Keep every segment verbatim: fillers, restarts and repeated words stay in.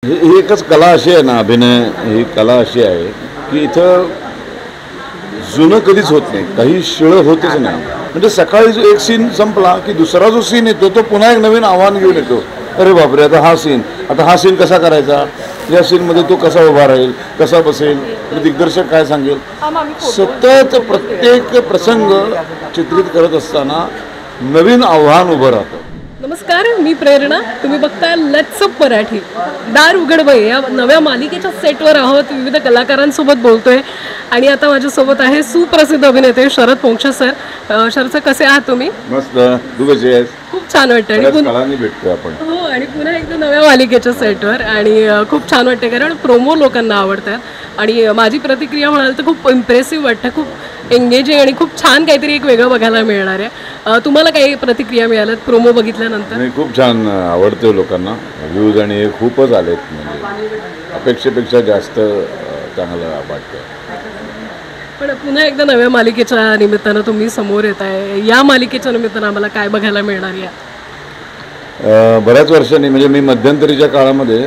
ही ही एकच कला अशी आहे ना, अभिनय ही कला अशी आहे की इथं जुनं कधीच होत नाही, काही शिळं होतच नाही. म्हणजे सकाळी जो एक सीन संपला की दुसरा जो सीन येतो तो पुन्हा एक नवीन आव्हान घेऊन येतो. अरे बापरे, आता हा सीन आता हा सीन कसा करायचा, या सीनमध्ये तो कसा उभा राहील, कसा बसेल, दिग्दर्शक काय सांगेल. सतत प्रत्येक प्रसंग चित्रित करत असताना नवीन आव्हान उभं राहतं. नमस्कार, मी प्रेरणा. तुम्ही बघताय लेट्स अप मराठी. दार उघडवय या नव्या मालिकेच्या सेटवर आहोत, विविध कलाकारांसोबत बोलतोय आणि आता माझ्यासोबत आहे सुप्रसिद्ध अभिनेते शरद पोंक्षे सर. शरद सर, कसे आहात तुम्ही? मस्त. तू कशी आहेस? खूप छान वाटतं आणि पुन्हा भेटतोय आपण. हो, आणि पुन्हा एकदा नव्या मालिकेच्या सेटवर आणि खूप छान वाटते कारण प्रोमो लोकांना आवडतात आणि माझी प्रतिक्रिया म्हणाल तर खूप इम्प्रेसिव्ह वाटतं, खूप एंगेजिंग आणि खूप छान काहीतरी एक वेगळं बघायला मिळणार आहे. तुम्हाला काही प्रतिक्रिया मिळाल्यात प्रोमो बघितल्यानंतर? नाही, खूप छान आवडते लोकांना. व्ह्यूज आणि हे खूपच आलेत, म्हणजे अपेक्षेपेक्षा जास्त चांगलं वाटतं. पण पुन्हा एकदा नव्या मालिकेच्या निमित्तानं तुम्ही समोर येत आहे. या मालिकेच्या निमित्तानं आम्हाला काय बघायला मिळणार आहे? बऱ्याच वर्षांनी, म्हणजे मी मध्यंतरीच्या काळामध्ये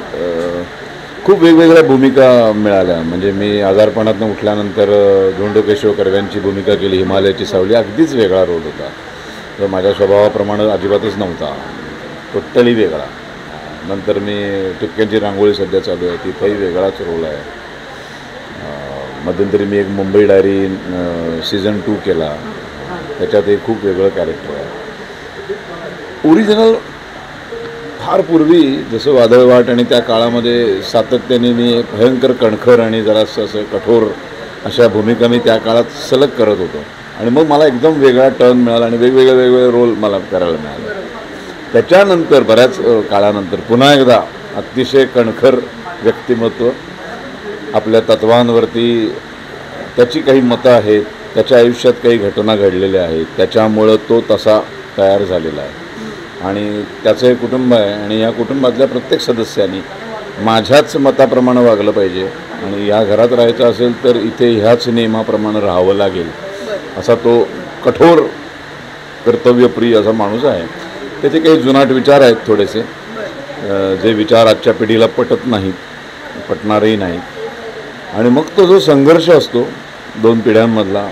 खूप वेगवेगळ्या भूमिका मिळाल्या. म्हणजे मी आजारपणातून उठल्यानंतर धोंडो केशव कर्व्यांची भूमिका केली, हिमालयाची सावली. अगदीच वेगळा रोल होता, तर माझ्या स्वभावाप्रमाणे अजिबातच नव्हता, टोटली वेगळा. नंतर मी टिपक्यांची रांगोळी सध्या चालू आहे, तिथंही वेगळाच रोल आहे. मध्यंतरी मी एक मुंबई डायरी सीझन टू केला, त्याच्यातही खूप वेगळं कॅरेक्टर आहे. ओरिजिनल फार पूर्वी जसं वादळवाट आणि त्या काळामध्ये सातत्याने मी भयंकर कणखर आणि जरासं असं कठोर अशा भूमिका मी त्या काळात सलग करत होतो आणि मग मला एकदम वेगळा टर्न मिळाला आणि वेगवेगळे वेगवेगळे रोल मला करायला मिळाले. त्याच्यानंतर बऱ्याच काळानंतर पुन्हा एकदा अतिशय कणखर व्यक्तिमत्व, आपल्या तत्वांवरती त्याची काही मतं आहेत, त्याच्या आयुष्यात काही घटना घडलेल्या आहेत, त्याच्यामुळं तो तसा तयार झालेला आहे आणि त्याचं हे कुटुंब आहे आणि या कुटुंबातल्या प्रत्येक सदस्यांनी माझ्याच मताप्रमाणे वागलं पाहिजे आणि या घरात राहायचं असेल तर इथे ह्याच नियमाप्रमाणे राहावं लागेल, असा तो कठोर कर्तव्यप्रिय असा माणूस आहे. त्याचे काही जुनाट विचार आहेत थोडेसे, जे विचार आजच्या पिढीला पटत नाहीत, पटणारही नाहीत. आणि मग तो जो संघर्ष असतो दोन पिढ्यांमधला,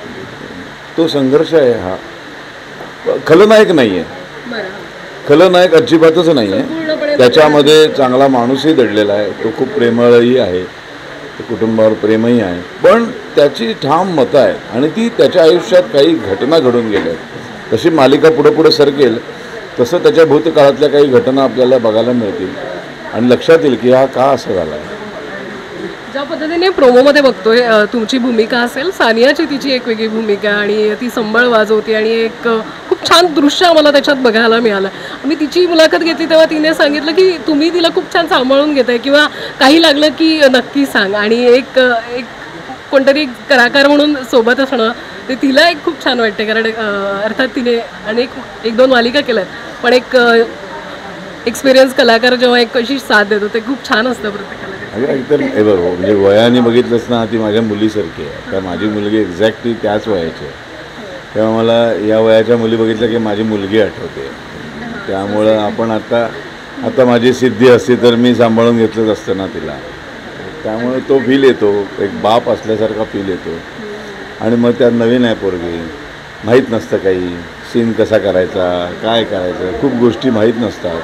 तो संघर्ष आहे हा. खलनायक नाही आहे, खलनायक अजिबातच नाही आहे. त्याच्यामध्ये चांगला माणूसही दडलेला आहे, तो खूप प्रेमळही आहे, कुटुंबावर प्रेमही आहे, पण त्याची ठाम मतं आहेत आणि ती त्याच्या आयुष्यात काही घटना घडून गेल्या आहेत. तशी मालिका पुढं पुढं सरकेल तसं त्याच्या भूतकाळातल्या काही घटना आपल्याला बघायला मिळतील आणि लक्षात येईल की हा का असं झाला आहे. ज्या पद्धतीने प्रोमोमध्ये बघतोय, तुमची भूमिका असेल, सानियाची तिची एक वेगळी भूमिका आणि ती संबळ वाजवते आणि एक खूप छान दृश्य आम्हाला त्याच्यात बघायला मिळालं. मी तिची मुलाखत घेतली तेव्हा तिने सांगितलं की तुम्ही तिला खूप छान सांभाळून घेताय किंवा काही लागलं की नक्की सांग आणि एक एक कोणतरी कलाकार म्हणून सोबत असणं ते तिला एक खूप छान वाटते. कारण अर्थात तिने अनेक एक दोन मालिका केल्यात, पण एक एक्सपिरियन्स कलाकार जेव्हा एक कशी साथ देतो ते खूप छान असतं प्रत्येकाला. एकतर हे बरोबर, म्हणजे वयाने बघितलंच ना, ती माझ्या मुलीसारखी आहे. तर माझी मुलगी एक्झॅक्टली त्याच वयाची आहे, तेव्हा मला या वयाच्या मुली बघितलं की माझी मुलगी आठवते. त्यामुळं आपण आता आता माझी सिद्धी असती तर मी सांभाळून घेतलंच असतं ना तिला. त्यामुळे तो फील येतो, एक बाप असल्यासारखा फील येतो. आणि मग त्यात नवीन आहे पोरगी, माहीत नसतं काही, सीन कसा करायचा, काय करायचं, खूप गोष्टी माहीत नसतात.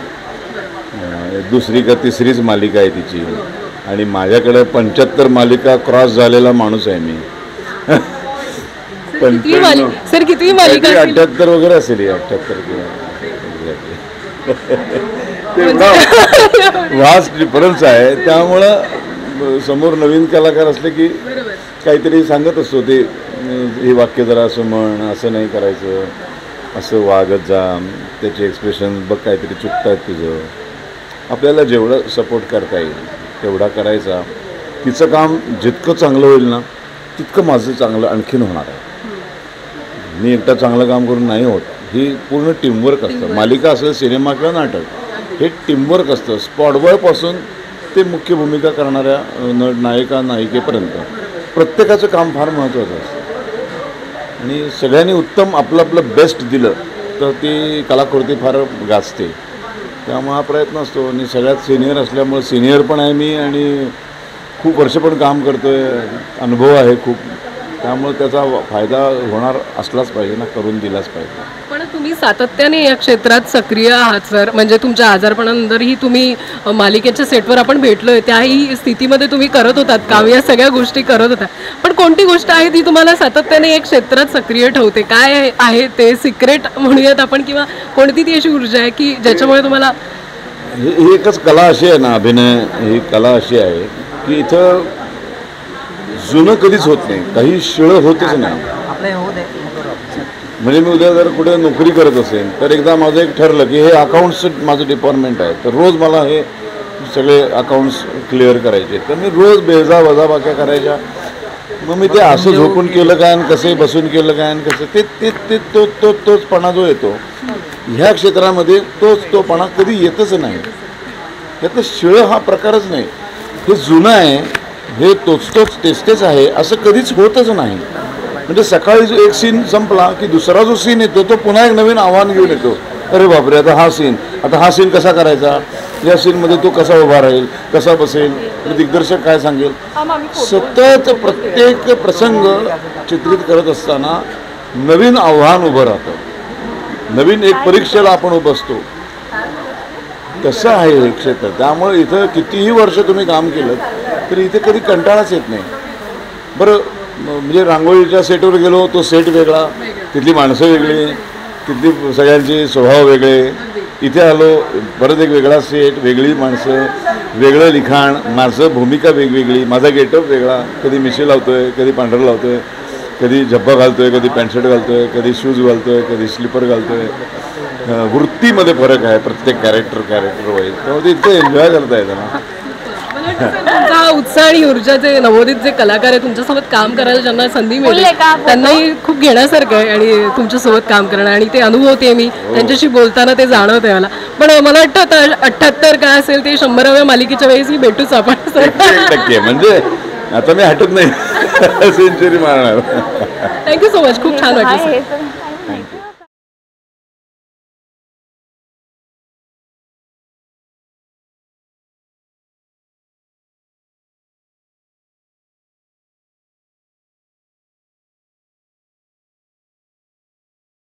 दुसरी का तिसरीच मालिका आहे तिची आणि माझ्याकडे पंच्याहत्तर मालिका क्रॉस झालेला माणूस आहे मी. सर किती मालिका? अठ्ठ्याहत्तर वगैरे असेल, अठ्ठ्याहत्तर किंवा वास्ट डिफरन्स आहे. त्यामुळं समोर नवीन कलाकार असले की काहीतरी सांगत असतो, ते हे वाक्य जरा असं म्हण, असं नाही करायचं, असं वागत जा, त्याचे एक्सप्रेशन बघ काहीतरी चुकतात तुझं. आपल्याला जेवढं सपोर्ट करता येईल तेवढा करायचा. तिचं काम जितकं चांगलं होईल ना तितकं माझं चांगलं आणखीन होणार आहे. मी एकटा चांगलं काम करून नाही होत, ही पूर्ण टीमवर्क असतं. मालिका असेल, सिनेमा किंवा नाटक, हे टीमवर्क असतं. स्पॉटबॉयपासून ते मुख्य भूमिका करणाऱ्या न नायिका नायिकेपर्यंत प्रत्येकाचं काम फार महत्त्वाचं असतं आणि सगळ्यांनी उत्तम आपलं आपलं बेस्ट दिलं तर ती कलाकृती फार गाजते. त्यामुळे हा प्रयत्न असतो आणि सगळ्यात सिनियर असल्यामुळे सिनियर पण आहे मी आणि खूप वर्ष पण काम करतो आहे, अनुभव आहे खूप, त्यामुळे त्याचा फायदा होणार असलाच पाहिजे ना, करून दिलाच पाहिजे. पण तुम्ही सातत्याने या क्षेत्रात सक्रिय आहात सर, म्हणजे तुमच्या आजारपणानंतरही तुम्ही अ, मालिकेच्या सेटवर आपण भेटलोय त्याही स्थितीमध्ये तुम्ही करत होतात काम, या सगळ्या गोष्टी करत होता. पण कोणती गोष्ट आहे ती तुम्हाला सातत्याने एक क्षेत्रात सक्रिय ठेवते? काय आहे ते सिक्रेट म्हणूयात आपण, किंवा कोणती ती अशी ऊर्जा आहे की ज्याच्यामुळे तुम्हाला? ही ही एकच कला अशी आहे ना, अभिनय ही कला अशी आहे की इथं जुनं कधीच होत नाही, काही शिळं होतच नाही. म्हणजे मी उद्या जर कुठे नोकरी करत असेल तर एकदा माझं एक ठरलं की हे अकाउंट्सचं माझं डिपार्टमेंट आहे, तर रोज मला हे सगळे अकाउंट्स क्लिअर करायचे, तर मी रोज बेजा वजाबाक्या करायच्या. मग मी ते असं झोपून केलं काय आणि कसं बसून केलं काय आणि कसं ते ते ते तो तो तोचपणा जो येतो ह्या क्षेत्रामध्ये, तोच तोपणा कधी येतच नाही. यातलं शिळं हा प्रकारच नाही, हे जुनं आहे, हे तोच तोच तेच तेच आहे असं कधीच होतच नाही. म्हणजे सकाळी जो एक सीन संपला की दुसरा जो सीन येतो तो पुन्हा एक नवीन आव्हान घेऊन येतो. अरे बापरे, आता हा सीन आता हा सीन कसा करायचा, या सीनमध्ये तो कसा उभा राहील, कसा बसेल, दिग्दर्शक काय सांगेल. सतत प्रत्येक प्रसंग चित्रित करत असताना नवीन आव्हान उभं राहतं, नवीन एक परीक्षेला आपण उभं असतो. तसं आहे हे क्षेत्र. त्यामुळे इथं कितीही वर्ष तुम्ही काम केलं तरी इथे कधी कंटाळाच येत नाही. बरं, म्हणजे रांगोळीच्या सेटवर गेलो, तो सेट वेगळा, तिथली माणसं वेगळी, तिथली सगळ्यांचे स्वभाव वेगळे. इथे आलो, परत एक वेगळा सेट, वेगळी माणसं, वेगळं लिखाण, माझं भूमिका वेगवेगळी, माझा गेटअप वेगळा. कधी मिशी लावतोय, कधी पांढरं लावतोय, कधी झब्बा घालतोय, कधी पॅन्ट शर्ट घालतोय, कधी शूज घालतोय, कधी स्लीपर घालतोय. वृत्तीमध्ये फरक आहे प्रत्येक कॅरेक्टर कॅरेक्टर वाईज, त्यामुळे ते इतकं एन्जॉय करता येतं ना. तुमचा उत्साह आणि ऊर्जा, जे नवोदित जे कलाकार आहे तुमच्यासोबत काम करायला ज्यांना संधी मिळेल त्यांनाही खूप घेण्यासारखं आहे आणि तुमच्यासोबत काम करणं, आणि ते अनुभवते मी त्यांच्याशी बोलताना, ते जाणवते मला. पण मला वाटतं आता अठ्ठ्याहत्तर काय असेल ते शंभराव्या मालिकेच्या वेळेस भेटूच आपण सर. नक्की, म्हणजे आता मी हटत नाही, सेंचुरी मारणार. थँक्यू सो मच, खूप छान वाटलं.